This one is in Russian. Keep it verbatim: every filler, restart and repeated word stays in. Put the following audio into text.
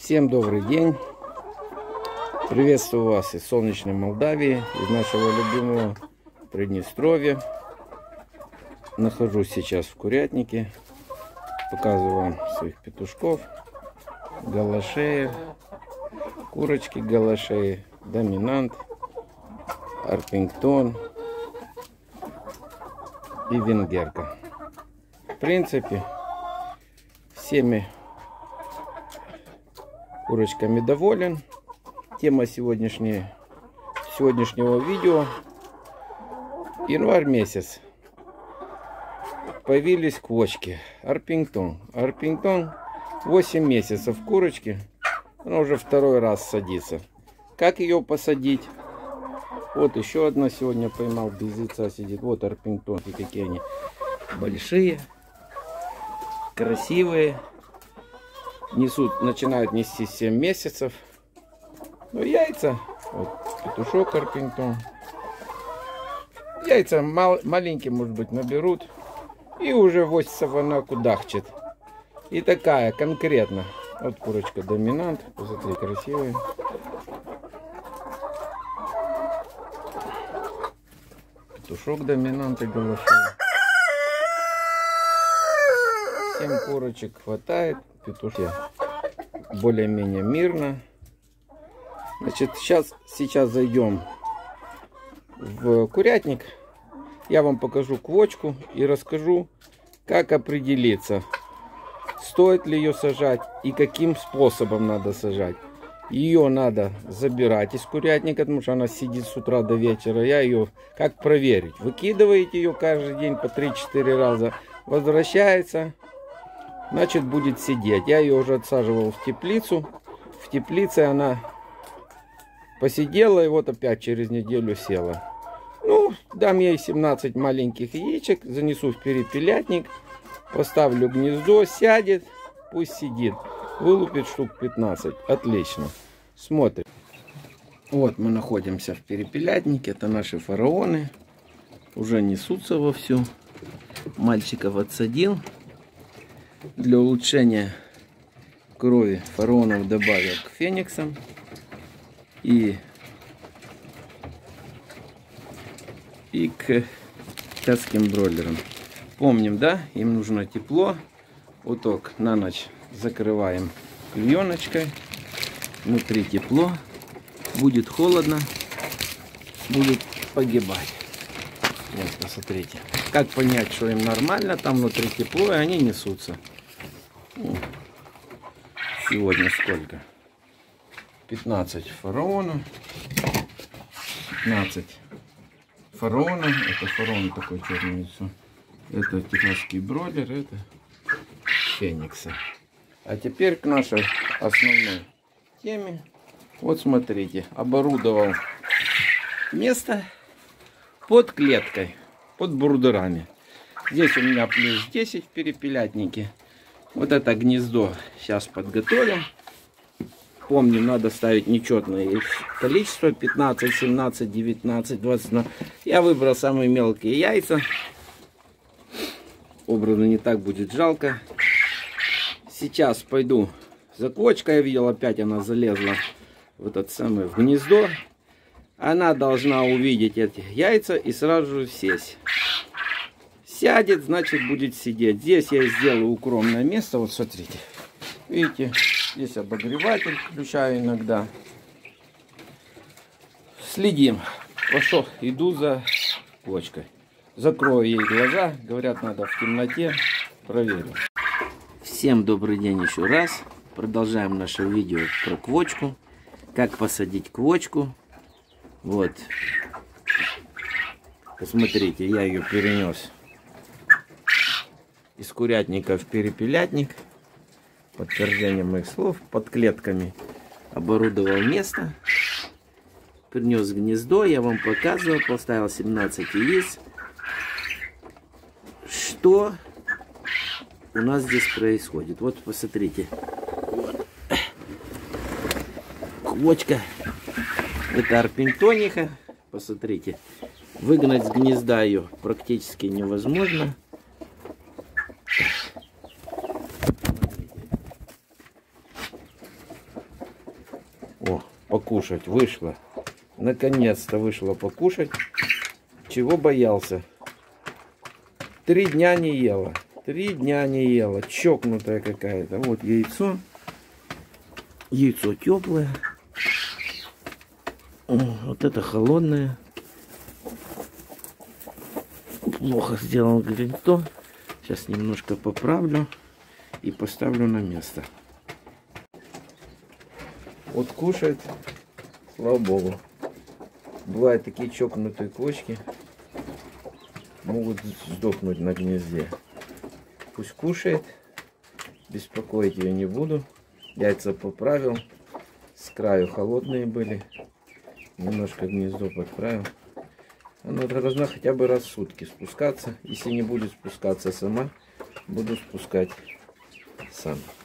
Всем добрый день! Приветствую вас из солнечной Молдавии, из нашего любимого Приднестровья. Нахожусь сейчас в курятнике. Показываю вам своих петушков, галашеи, курочки галашеи, доминант, Орпингтон и венгерка. В принципе, всеми курочками доволен. Тема сегодняшней, сегодняшнего видео: январь месяц. Появились квочки. Орпингтон. Орпингтон восемь месяцев курочки. Она уже второй раз садится. Как ее посадить? Вот еще одна сегодня поймал, без яйца сидит. Вот Орпингтон. И какие они большие, красивые. Несут, начинают нести семь месяцев. Ну, яйца. Вот петушок Орпингтон. Яйца мал, маленькие, может быть, наберут. И уже восемь она кудахчет. И такая конкретно. Вот курочка доминант. Посмотри, красивая. Петушок доминант и галашей. семь курочек хватает. Петушки более-менее мирно. Значит, сейчас, сейчас зайдем в курятник. Я вам покажу квочку и расскажу, как определиться, стоит ли ее сажать и каким способом надо сажать. Ее надо забирать из курятника, потому что она сидит с утра до вечера. Я ее как проверить? Выкидываете ее каждый день по три-четыре раза, возвращается, значит, будет сидеть. Я ее уже отсаживал в теплицу. В теплице она посидела и вот опять через неделю села. Ну, дам ей семнадцать маленьких яичек, занесу в перепелятник, поставлю гнездо, сядет, пусть сидит. Вылупит штук пятнадцать. Отлично. Смотрим. Вот мы находимся в перепелятнике. Это наши фараоны. Уже несутся вовсю. Мальчиков отсадил. Для улучшения крови фараонов добавил к фениксам. И, и к царским бройлерам. Помним, да? Им нужно тепло. Уток на ночь закрываем клееночкой. Внутри тепло. Будет холодно. Будут погибать. Вот, посмотрите. Как понять, что им нормально? Там внутри тепло, и они несутся. Сегодня сколько? пятнадцать фараонов. пятнадцать фараонов. Это фараон такой черный лицо. Это техасский бройлер. Это фениксы. А теперь к нашей основной теме. Вот смотрите. Оборудовал место под клеткой. Под бурдерами. Здесь у меня плюс десять в перепелятнике. Вот это гнездо сейчас подготовим. Помним, надо ставить нечетное количество. пятнадцать, семнадцать, девятнадцать, двадцать. Я выбрал самые мелкие яйца. Образно не так будет жалко. Сейчас пойду за квочкой. Я видел, опять она залезла в этот самый в гнездо. Она должна увидеть эти яйца и сразу же сесть. Сядет, значит, будет сидеть. Здесь я сделаю укромное место. Вот смотрите. Видите? Здесь обогреватель включаю иногда. Следим. Пошел, иду за квочкой. Закрою ей глаза. Говорят, надо в темноте. Проверю. Всем добрый день еще раз. Продолжаем наше видео про квочку. Как посадить квочку. Вот. Посмотрите, я ее перенес из курятника в перепелятник. Подтверждение моих слов. Под клетками оборудовал место. Принес гнездо. Я вам показывал. Поставил семнадцать яиц. Что у нас здесь происходит? Вот посмотрите. Вот. Квочка. Это орпингтониха. Посмотрите. Выгнать с гнезда ее практически невозможно. покушать. Вышла. Наконец-то вышла покушать. Чего боялся? Три дня не ела. Три дня не ела. Чокнутая какая-то. Вот яйцо. Яйцо теплое. Вот это холодное. Плохо сделал грильто. Сейчас немножко поправлю и поставлю на место. Вот кушает, слава богу. Бывают такие чокнутые кошки, могут сдохнуть на гнезде. Пусть кушает, беспокоить ее не буду. Яйца поправил, с краю холодные были, немножко гнездо подправил. Она должна хотя бы раз в сутки спускаться. Если не будет спускаться сама, буду спускать сам.